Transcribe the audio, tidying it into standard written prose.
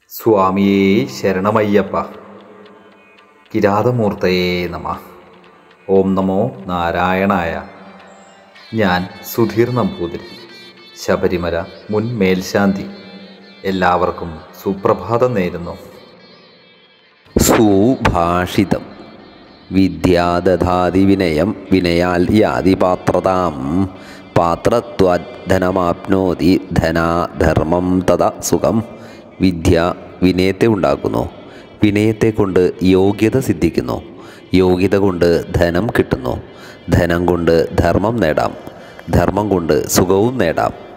സ്വാമിയേ ശരണമയ്യപ്പ. കിരാതമൂർത്തയേ നമ. ഓം നമോ നാരായണായ. ഞാൻ സുധീർ നമ്പൂതിരി, ശബരിമല മുൻ മേൽശാന്തി. എല്ലാവർക്കും സുപ്രഭാതം നേരുന്നു. സുഭാഷിതം. വിദ്യാദധാതി വിനയം, വിനയാൽ യാതി പാത്രതാം. പാത്രത്വാത് ധനമാപ്നോതി, ധനാധർമ്മം തഥാ സുഖം. വിദ്യ വിനയത്തെ ഉണ്ടാക്കുന്നു, വിനയത്തെ കൊണ്ട് യോഗ്യത സിദ്ധിക്കുന്നു, യോഗ്യത കൊണ്ട് ധനം കിട്ടുന്നു, ധനം കൊണ്ട് ധർമ്മം നേടാം, ധർമ്മം കൊണ്ട് സുഖവും നേടാം.